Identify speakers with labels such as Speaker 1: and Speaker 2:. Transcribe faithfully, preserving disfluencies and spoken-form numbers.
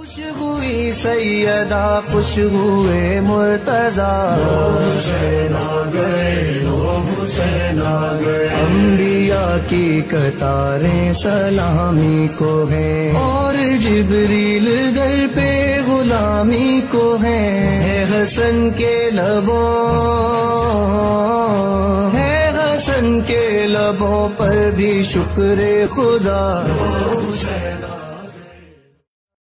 Speaker 1: खुश हुई सैयदा खुश हुए मुर्तजा, हुसैन आ गए, हुसैन आ गए। अंबिया की कतारें सलामी को है, और जिब्रील दर पे गुलामी को है। हसन के लबों है हसन के लबों पर भी शुक्र खुदा।